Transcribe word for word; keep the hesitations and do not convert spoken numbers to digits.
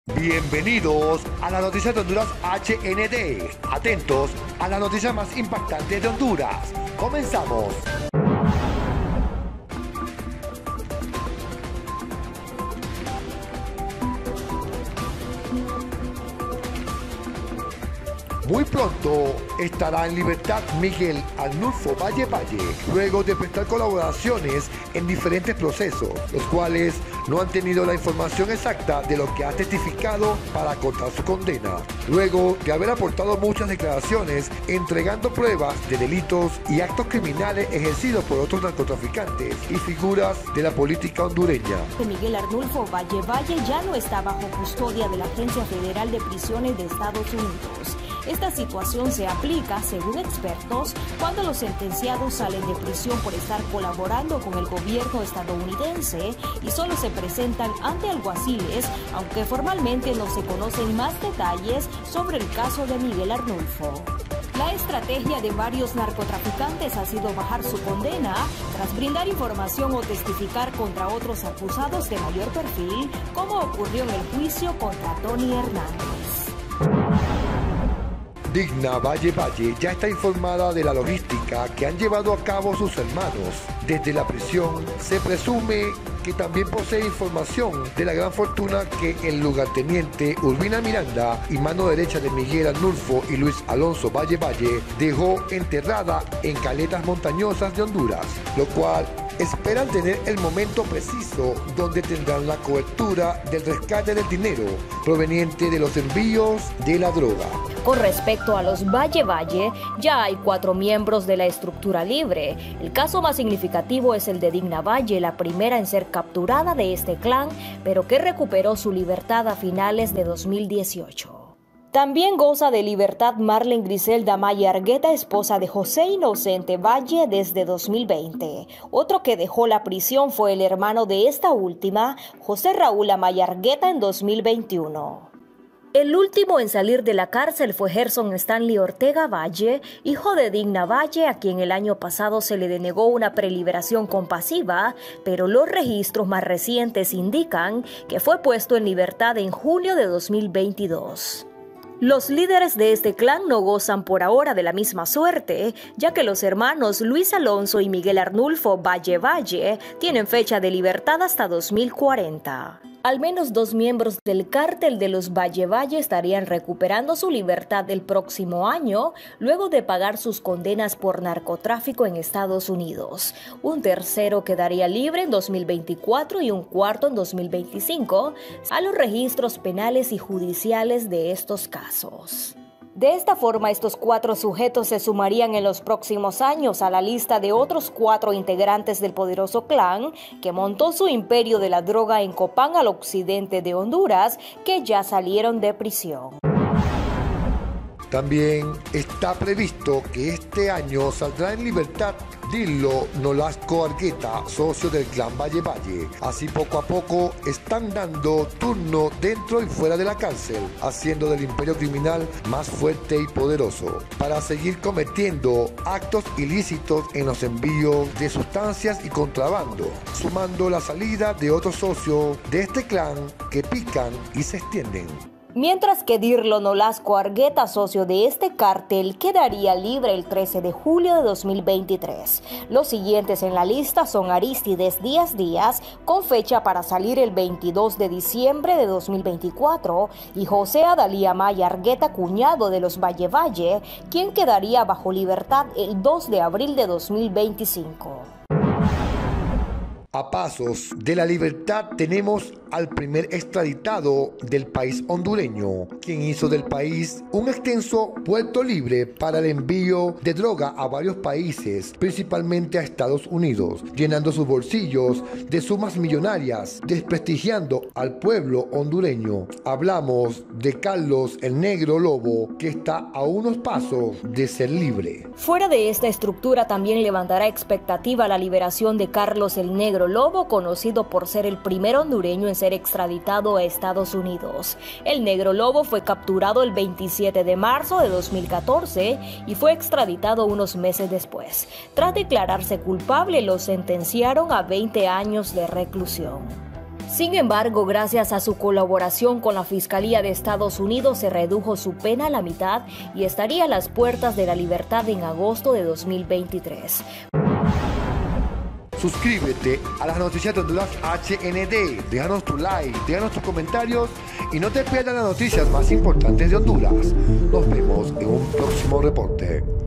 Bienvenidos a la noticia de Honduras H N D. Atentos a la noticia más impactante de Honduras. Comenzamos. Muy pronto estará en libertad Miguel Arnulfo Valle Valle, luego de prestar colaboraciones en diferentes procesos, los cuales no han tenido la información exacta de lo que ha testificado para acotar su condena, luego de haber aportado muchas declaraciones entregando pruebas de delitos y actos criminales ejercidos por otros narcotraficantes y figuras de la política hondureña. Miguel Arnulfo Valle Valle ya no está bajo custodia de la Agencia Federal de Prisiones de Estados Unidos. Esta situación se aplica, según expertos, cuando los sentenciados salen de prisión por estar colaborando con el gobierno estadounidense y solo se presentan ante alguaciles, aunque formalmente no se conocen más detalles sobre el caso de Miguel Arnulfo. La estrategia de varios narcotraficantes ha sido bajar su condena tras brindar información o testificar contra otros acusados de mayor perfil, como ocurrió en el juicio contra Tony Hernández. Digna Valle Valle ya está informada de la logística que han llevado a cabo sus hermanos. Desde la prisión se presume que también posee información de la gran fortuna que el lugarteniente Urbina Miranda y mano derecha de Miguel Arnulfo y Luis Alonso Valle Valle dejó enterrada en caletas montañosas de Honduras, lo cual esperan tener el momento preciso donde tendrán la cobertura del rescate del dinero proveniente de los envíos de la droga. Con respecto a los Valle Valle, ya hay cuatro miembros de la estructura libre. El caso más significativo es el de Digna Valle, la primera en ser capturada de este clan, pero que recuperó su libertad a finales de dos mil dieciocho. También goza de libertad Marlen Griselda Maya Argueta, esposa de José Inocente Valle, desde dos mil veinte. Otro que dejó la prisión fue el hermano de esta última, José Raúl Amaya Argueta, en dos mil veintiuno. El último en salir de la cárcel fue Gerson Stanley Ortega Valle, hijo de Digna Valle, a quien el año pasado se le denegó una preliberación compasiva, pero los registros más recientes indican que fue puesto en libertad en junio de dos mil veintidós. Los líderes de este clan no gozan por ahora de la misma suerte, ya que los hermanos Luis Alonso y Miguel Arnulfo Valle Valle tienen fecha de libertad hasta dos mil cuarenta. Al menos dos miembros del cártel de los Valle Valle estarían recuperando su libertad el próximo año, luego de pagar sus condenas por narcotráfico en Estados Unidos. Un tercero quedaría libre en dos mil veinticuatro y un cuarto en dos mil veinticinco, a los registros penales y judiciales de estos casos. De esta forma, estos cuatro sujetos se sumarían en los próximos años a la lista de otros cuatro integrantes del poderoso clan que montó su imperio de la droga en Copán, al occidente de Honduras, que ya salieron de prisión. También está previsto que este año saldrá en libertad Dilo Nolasco Argueta, socio del clan Valle Valle. Así poco a poco están dando turno dentro y fuera de la cárcel, haciendo del imperio criminal más fuerte y poderoso, para seguir cometiendo actos ilícitos en los envíos de sustancias y contrabando, sumando la salida de otros socios de este clan que pican y se extienden. Mientras que Dirlo Nolasco Argueta, socio de este cártel, quedaría libre el trece de julio de dos mil veintitrés. Los siguientes en la lista son Aristides Díaz Díaz, con fecha para salir el veintidós de diciembre de dos mil veinticuatro, y José Adalía Maya Argueta, cuñado de los Valle Valle, quien quedaría bajo libertad el dos de abril de dos mil veinticinco. A pasos de la libertad tenemos al primer extraditado del país hondureño, quien hizo del país un extenso puerto libre para el envío de droga a varios países, principalmente a Estados Unidos, llenando sus bolsillos de sumas millonarias, desprestigiando al pueblo hondureño. Hablamos de Carlos el Negro Lobo, que está a unos pasos de ser libre. Fuera de esta estructura también levantará expectativa la liberación de Carlos el Negro Lobo, conocido por ser el primer hondureño en ser extraditado a Estados Unidos. El Negro Lobo fue capturado el veintisiete de marzo de dos mil catorce y fue extraditado unos meses después. Tras declararse culpable, lo sentenciaron a veinte años de reclusión. Sin embargo, gracias a su colaboración con la Fiscalía de Estados Unidos, se redujo su pena a la mitad y estaría a las puertas de la libertad en agosto de dos mil veintitrés. Suscríbete a las noticias de Honduras H N D, déjanos tu like, déjanos tus comentarios y no te pierdas las noticias más importantes de Honduras. Nos vemos en un próximo reporte.